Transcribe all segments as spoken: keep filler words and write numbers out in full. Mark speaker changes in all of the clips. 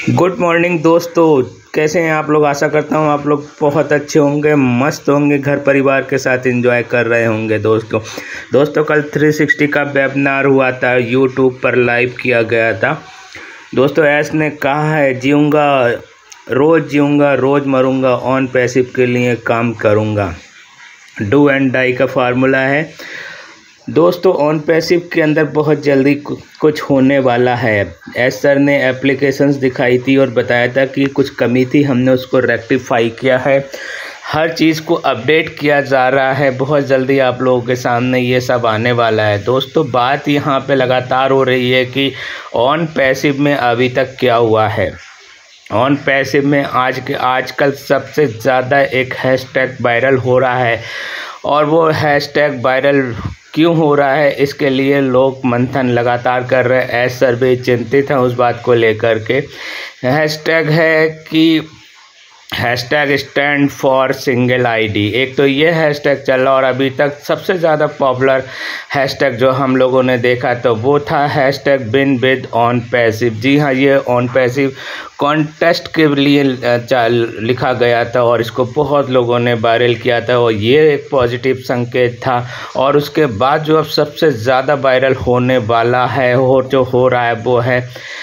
Speaker 1: Good morning दोस्तों, कैसे हैं आप लोग। आशा करता हूं आप लोग बहुत अच्छे होंगे, मस्त होंगे, घर परिवार के साथ एंजॉय कर रहे होंगे। दोस्तों दोस्तों कल थ्री सिक्सटी का वेबिनार हुआ था, यूट्यूब पर लाइव किया गया था। दोस्तों एस ने कहा है, जीऊँगा रोज़ जीऊँगा रोज़ मरूँगा, ऑन पैसिव के लिए काम करूँगा। डू एंड डाई का फार्मूला है दोस्तों। ऑन पैसिव के अंदर बहुत जल्दी कुछ होने वाला है। एस सर ने एप्लीकेशंस दिखाई थी और बताया था कि कुछ कमी थी, हमने उसको रेक्टिफाई किया है। हर चीज़ को अपडेट किया जा रहा है। बहुत जल्दी आप लोगों के सामने ये सब आने वाला है। दोस्तों बात यहाँ पे लगातार हो रही है कि ऑन पैसिव में अभी तक क्या हुआ है। ऑन पैसिव में आज के आजकल सबसे ज़्यादा एक हैशटैग वायरल हो रहा है, और वो हैशटैग वायरल क्यों हो रहा है इसके लिए लोग मंथन लगातार कर रहे हैं। एस सर भी चिंतित हैं उस बात को लेकर के। हैशटैग है कि hashtag stand for single ID. एक तो ये हैशटैग चला, और अभी तक सबसे ज़्यादा पॉपुलर हैशटैग जो हम लोगों ने देखा तो वो था hashtag been with OnPassive. जी हाँ, ये ऑन पैसिव कॉन्टेस्ट के लिए लिखा गया था और इसको बहुत लोगों ने वायरल किया था, और ये एक पॉजिटिव संकेत था। और उसके बाद जो अब सबसे ज़्यादा वायरल होने वाला है और जो हो रहा है वो है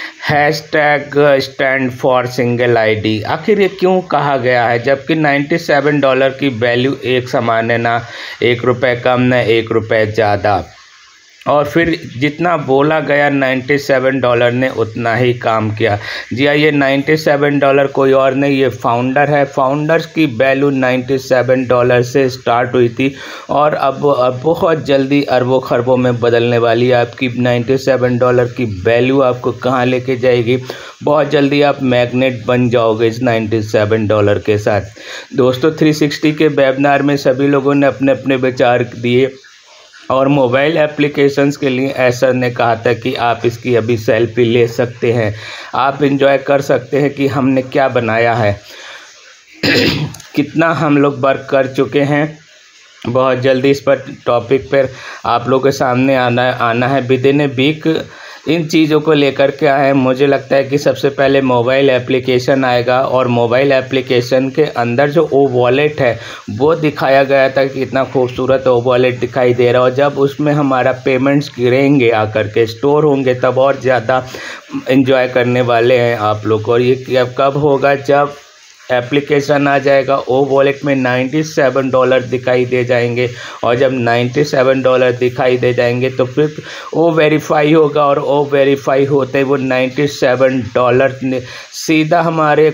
Speaker 1: hashtag stand for single ID. आखिर ये क्यों कहा गया है, जबकि सत्तानवे डॉलर की वैल्यू एक समान है, ना एक रुपये कम ना एक रुपये ज़्यादा। और फिर जितना बोला गया सत्तानवे डॉलर ने उतना ही काम किया। जी हाँ, ये सत्तानवे डॉलर कोई और नहीं, ये फाउंडर है। फाउंडर्स की वैल्यू सत्तानवे डॉलर से स्टार्ट हुई थी और अब अब बहुत जल्दी अरबों खरबों में बदलने वाली है। आपकी सत्तानवे डॉलर की वैल्यू आपको कहाँ लेके जाएगी, बहुत जल्दी आप मैग्नेट बन जाओगे इस सत्तानवे डॉलर के साथ। दोस्तों थ्री सिक्सटी के वेबिनार में सभी लोगों ने अपने अपने विचार दिए, और मोबाइल एप्लीकेशंस के लिए एस सर ने कहा था कि आप इसकी अभी सेल्फी ले सकते हैं, आप एंजॉय कर सकते हैं कि हमने क्या बनाया है कितना हम लोग वर्क कर चुके हैं। बहुत जल्दी इस पर टॉपिक पर आप लोगों के सामने आना आना है विद इन ए वीक। इन चीज़ों को लेकर के आए, मुझे लगता है कि सबसे पहले मोबाइल एप्लीकेशन आएगा, और मोबाइल एप्लीकेशन के अंदर जो ओ वॉलेट है वो दिखाया गया था कि कितना खूबसूरत ओ वॉलेट दिखाई दे रहा है। और जब उसमें हमारा पेमेंट्स गिरेंगे आकर के स्टोर होंगे तब और ज़्यादा एंजॉय करने वाले हैं आप लोग। और ये कब होगा, जब एप्लीकेशन आ जाएगा, ओ वॉलेट में सत्तानवे डॉलर दिखाई दे जाएंगे, और जब सत्तानवे डॉलर दिखाई दे जाएंगे तो फिर ओ वेरीफाई होगा, और ओ वेरीफाई होते वो सत्तानवे डॉलर सीधा हमारे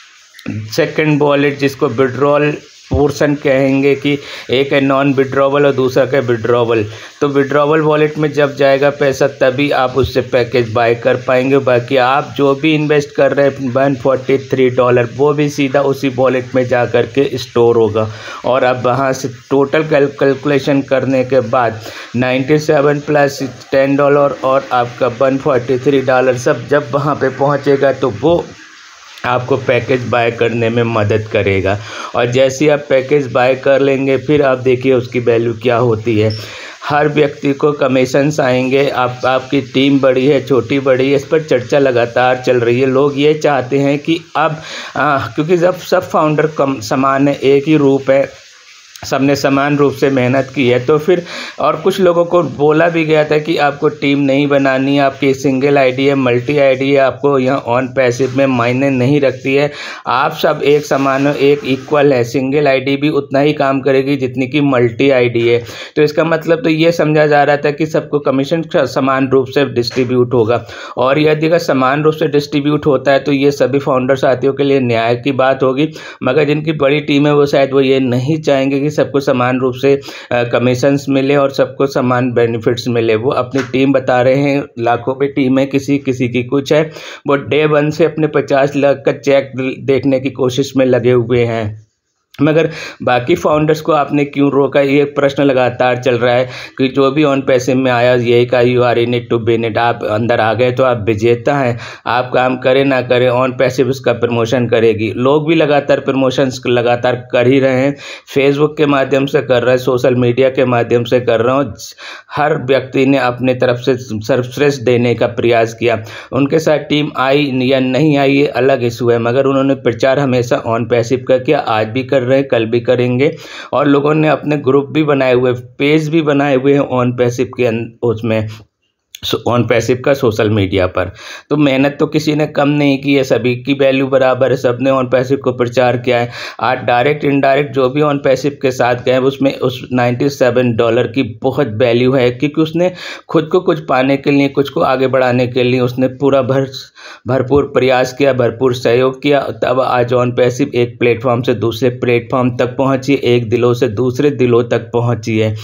Speaker 1: सेकंड वॉलेट, जिसको विड्रॉल पोर्शन कहेंगे, कि एक है नॉन विड्रॉवल और दूसरा का विड्रॉवल। तो विड्रॉवल वॉलेट में जब जाएगा पैसा तभी आप उससे पैकेज बाय कर पाएंगे। बाकी आप जो भी इन्वेस्ट कर रहे हैं वन फोर्टी थ्री डॉलर वो भी सीधा उसी वॉलेट में जा कर के स्टोर होगा। और अब वहाँ से टोटल कैलकुलेशन करने के बाद सत्तानवे प्लस टेन डॉलर और आपका वन फोर्टी थ्री डॉलर सब जब वहाँ पे पहुँचेगा तो वो आपको पैकेज बाय करने में मदद करेगा। और जैसे ही आप पैकेज बाय कर लेंगे फिर आप देखिए उसकी वैल्यू क्या होती है। हर व्यक्ति को कमीशंस आएंगे। आप आपकी टीम बड़ी है छोटी बड़ी है, इस पर चर्चा लगातार चल रही है। लोग ये चाहते हैं कि अब आ, क्योंकि जब सब फाउंडर कम समान है, एक ही रूप है, सबने समान रूप से मेहनत की है, तो फिर और कुछ लोगों को बोला भी गया था कि आपको टीम नहीं बनानी है, आपकी सिंगल आईडी है, मल्टी आईडी है, आपको यहाँ ऑन पैसिव में मायने नहीं रखती है, आप सब एक समान हो, एक इक्वल है। सिंगल आईडी भी उतना ही काम करेगी जितनी की मल्टी आईडी है। तो इसका मतलब तो ये समझा जा रहा था कि सबको कमीशन समान रूप से डिस्ट्रीब्यूट होगा, और यदि अगर समान रूप से डिस्ट्रीब्यूट होता है तो ये सभी फाउंडर साथियों के लिए न्याय की बात होगी। मगर जिनकी बड़ी टीम है वो शायद वो ये नहीं चाहेंगे सबको समान रूप से कमीशंस मिले और सबको समान बेनिफिट्स मिले। वो अपनी टीम बता रहे हैं, लाखों पे टीम है, किसी किसी की कुछ है, वो डे वन से अपने पचास लाख का चेक देखने की कोशिश में लगे हुए हैं। मगर बाकी फाउंडर्स को आपने क्यों रोका, ये प्रश्न लगातार चल रहा है कि जो भी ऑन पैसिव में आया यही का you are in it to win it, आप अंदर आ गए तो आप विजेता हैं, आप काम करें ना करें ऑन पैसिव उसका प्रमोशन करेगी। लोग भी लगातार प्रमोशंस लगातार कर ही रहे हैं, फेसबुक के माध्यम से कर रहे हैं, सोशल मीडिया के माध्यम से कर रहे हैं, हर व्यक्ति ने अपने तरफ से सर्वश्रेष्ठ देने का प्रयास किया। उनके साथ टीम आई या नहीं आई ये अलग इशू है, मगर उन्होंने प्रचार हमेशा ऑन पैसिव का किया, आज भी कर रहे हैं, कल भी करेंगे। और लोगों ने अपने ग्रुप भी बनाए हुए, पेज भी बनाए हुए हैं ऑन पैसिव के उसमें, ऑन पैसिव का सोशल मीडिया पर। तो मेहनत तो किसी ने कम नहीं की है, सभी की वैल्यू बराबर है, सबने ऑन पैसिव को प्रचार किया है। आज डायरेक्ट इनडायरेक्ट जो भी ऑन पैसिव के साथ गए उसमें उस सत्तानवे डॉलर की बहुत वैल्यू है, क्योंकि उसने खुद को कुछ पाने के लिए, कुछ को आगे बढ़ाने के लिए उसने पूरा भर भरपूर प्रयास किया, भरपूर सहयोग किया, तब आज ऑन पैसिव एक प्लेटफॉर्म से दूसरे प्लेटफॉर्म तक पहुंची, एक दिलों से दूसरे दिलों तक पहुंची है।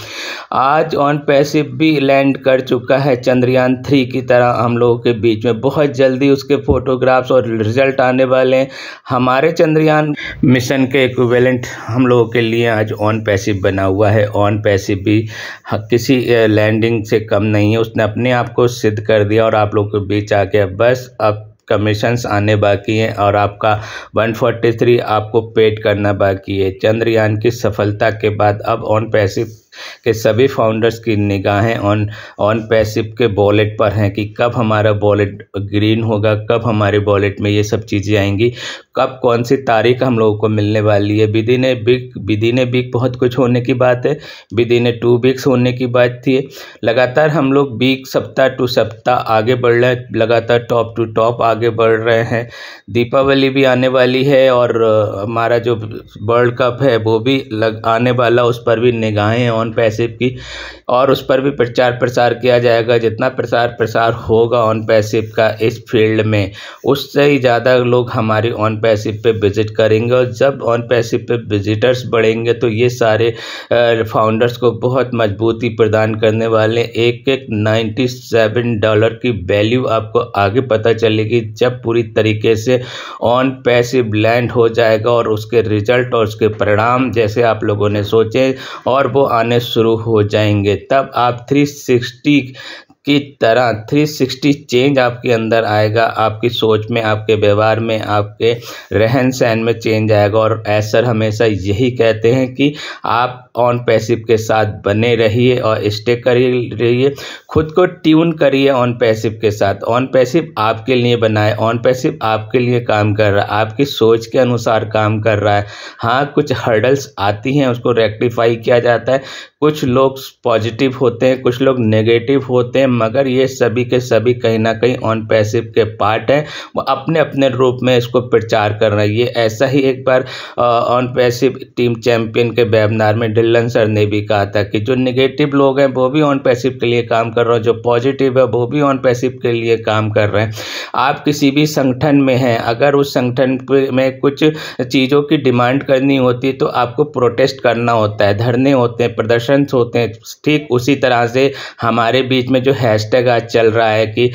Speaker 1: आज ऑन पैसिव भी लैंड कर चुका है चंद्रयान थ्री की तरह हम लोगों के बीच में। बहुत जल्दी उसके फोटोग्राफ्स और रिजल्ट आने वाले हैं। हमारे चंद्रयान मिशन के इक्विवेलेंट हम लोगों के लिए आज ऑन पैसिव बना हुआ है। ऑन पैसिव भी किसी लैंडिंग से कम नहीं है, उसने अपने आप को सिद्ध कर दिया और आप लोगों के बीच आ गया। बस अब कमीशंस आने बाकी हैं और आपका एक सौ तैंतालीस आपको पेड करना बाकी है। चंद्रयान की सफलता के बाद अब ऑन पैसिव के सभी फाउंडर्स की निगाहें ऑन ऑन पैसिव के वॉलेट पर हैं कि कब हमारा वॉलेट ग्रीन होगा, कब हमारे वॉलेट में ये सब चीज़ें आएंगी, कब कौन सी तारीख हम लोगों को मिलने वाली है। Within a week within a week बहुत कुछ होने की बात है, विदिन ए टू वीक्स होने की बात थी। लगातार हम लोग वीक सप्ताह टू सप्ताह आगे बढ़ रहे हैं, लगातार टॉप टू टॉप आगे बढ़ रहे हैं। दीपावली भी आने वाली है और हमारा जो वर्ल्ड कप है वो भी लग आने वाला, उस पर भी निगाहें ऑन पैसिव की और उस पर भी प्रचार प्रसार किया जाएगा। जितना प्रचार प्रसार होगा ऑन पैसिव का इस फील्ड में, उससे ही ज़्यादा लोग हमारी ऑन पैसिव पे विजिट करेंगे और जब ऑन पैसिव पे विजिटर्स बढ़ेंगे तो ये सारे फाउंडर्स को बहुत मजबूती प्रदान करने वाले। एक एक सत्तानवे डॉलर की वैल्यू आपको आगे पता चलेगी जब पूरी तरीके से ऑन पैसिव लैंड हो जाएगा और उसके रिजल्ट और उसके परिणाम जैसे आप लोगों ने सोचे और वो आने शुरू हो जाएंगे। तब आप तीन सौ साठ की तरह तीन सौ साठ चेंज आपके अंदर आएगा, आपकी सोच में, आपके व्यवहार में, आपके रहन सहन में चेंज आएगा। और ऐसा हमेशा यही कहते हैं कि आप ऑन पैसिव के साथ बने रहिए और स्टे करिए रहिए, खुद को ट्यून करिए ऑन पैसिव के साथ। ऑन पैसिव आपके लिए बनाए, ऑन पैसिव आपके लिए काम कर रहा है, आपकी सोच के अनुसार काम कर रहा है। हाँ, कुछ हर्डल्स आती हैं, उसको रेक्टिफाई किया जाता है। कुछ लोग पॉजिटिव होते हैं, कुछ लोग नेगेटिव होते हैं, मगर ये सभी के सभी कहीं ना कहीं ऑन पैसिव के पार्ट हैं। वो अपने अपने रूप में इसको प्रचार कर रहे हैं। ये ऐसा ही एक बार ऑन पैसिव टीम चैंपियन के वेबिनार में डिलन सर ने भी कहा था कि जो नेगेटिव लोग हैं वो भी ऑन पैसिव के लिए काम कर रहे हैं, जो पॉजिटिव है वो भी ऑन पैसिव के लिए काम कर रहे हैं। आप किसी भी संगठन में हैं, अगर उस संगठन में कुछ चीज़ों की डिमांड करनी होती है तो आपको प्रोटेस्ट करना होता है, धरने होते हैं, प्रदर्शन होते हैं। ठीक उसी तरह से हमारे बीच में जो हैशटैग आज चल रहा है कि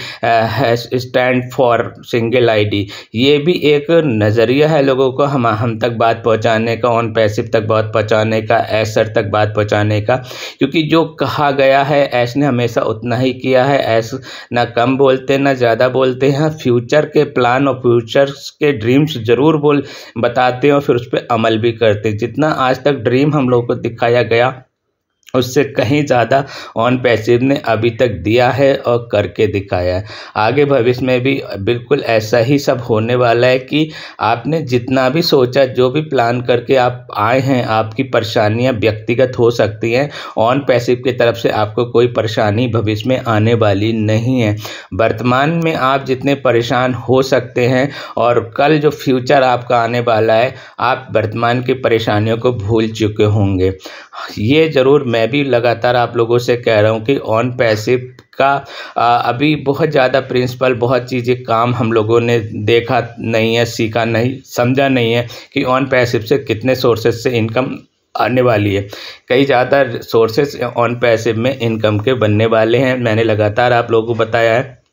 Speaker 1: स्टैंड फॉर सिंगल आईडी, ये भी एक नज़रिया है लोगों को हम हम तक बात पहुंचाने का, ऑन पैसिव तक बात पहुंचाने का, एसर तक बात पहुंचाने का। क्योंकि जो कहा गया है ऐश ने हमेशा उतना ही किया है। ऐश ना कम बोलते ना ज़्यादा बोलते हैं, फ्यूचर के प्लान और फ्यूचर के ड्रीम्स ज़रूर बोल बताते हैं और फिर उस पर अमल भी करते हैं। जितना आज तक ड्रीम हम लोगों को दिखाया गया उससे कहीं ज़्यादा ऑन पैसिव ने अभी तक दिया है और करके दिखाया है। आगे भविष्य में भी बिल्कुल ऐसा ही सब होने वाला है कि आपने जितना भी सोचा, जो भी प्लान करके आप आए हैं, आपकी परेशानियां व्यक्तिगत हो सकती हैं, ऑन पैसिव की तरफ से आपको कोई परेशानी भविष्य में आने वाली नहीं है। वर्तमान में आप जितने परेशान हो सकते हैं और कल जो फ्यूचर आपका आने वाला है, आप वर्तमान की परेशानियों को भूल चुके होंगे। ये ज़रूर मैं भी लगातार आप लोगों से कह रहा हूँ कि ऑन पैसिव का आ, अभी बहुत ज़्यादा प्रिंसिपल, बहुत चीज़ें काम हम लोगों ने देखा नहीं है, सीखा नहीं, समझा नहीं है कि ऑन पैसिव से कितने सोर्सेज से इनकम आने वाली है। कई ज़्यादा सोर्सेज ऑन पैसिव में इनकम के बनने वाले हैं। मैंने लगातार आप लोगों को बताया है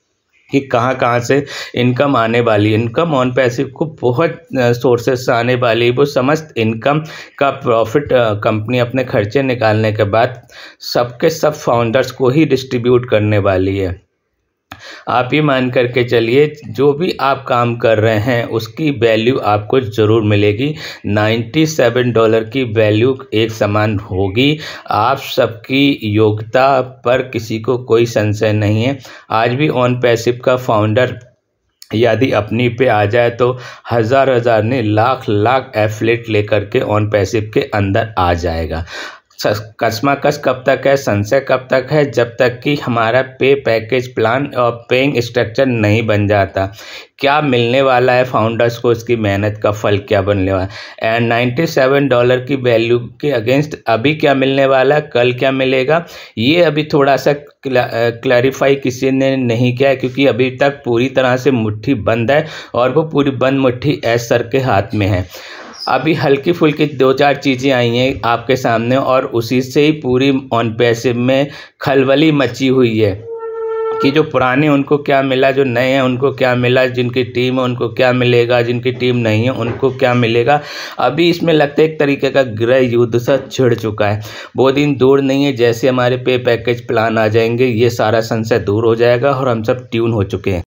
Speaker 1: कि कहाँ कहाँ से इनकम आने वाली है। इनकम ऑन पैसिव को बहुत सोर्सेस से आने वाली है। वो समस्त इनकम का प्रॉफिट कंपनी अपने खर्चे निकालने के बाद सबके सब फाउंडर्स को ही डिस्ट्रीब्यूट करने वाली है। आप ये मान करके चलिए, जो भी आप काम कर रहे हैं उसकी वैल्यू आपको ज़रूर मिलेगी। सत्तानवे डॉलर की वैल्यू एक समान होगी। आप सबकी योग्यता पर किसी को कोई संशय नहीं है। आज भी ऑन पैसिव का फाउंडर यदि अपनी पे आ जाए तो हज़ार हज़ार ने लाख लाख एफिलिएट लेकर के ऑन पैसिव के अंदर आ जाएगा। कशमकश कब तक है, संशय कब तक है, जब तक कि हमारा पे पैकेज प्लान और पेइंग स्ट्रक्चर नहीं बन जाता। क्या मिलने वाला है फाउंडर्स को, इसकी मेहनत का फल क्या बनने वाला है। एंड सत्तानवे डॉलर की वैल्यू के अगेंस्ट अभी क्या मिलने वाला है, कल क्या मिलेगा, ये अभी थोड़ा सा क्लैरिफाई किसी ने नहीं किया है, क्योंकि अभी तक पूरी तरह से मुट्ठी बंद है और वो पूरी बंद मुट्ठी एस सर के हाथ में है। अभी हल्की फुल्की दो चार चीज़ें आई हैं आपके सामने और उसी से ही पूरी ऑन पैसिव में खलबली मची हुई है कि जो पुराने उनको क्या मिला, जो नए हैं उनको क्या मिला, जिनकी टीम है उनको क्या मिलेगा, जिनकी टीम नहीं है उनको क्या मिलेगा। अभी इसमें लगता है एक तरीके का गृह युद्ध सा छिड़ चुका है। वो दिन दूर नहीं है जैसे हमारे पे पैकेज प्लान आ जाएंगे, ये सारा संशय दूर हो जाएगा और हम सब ट्यून हो चुके हैं।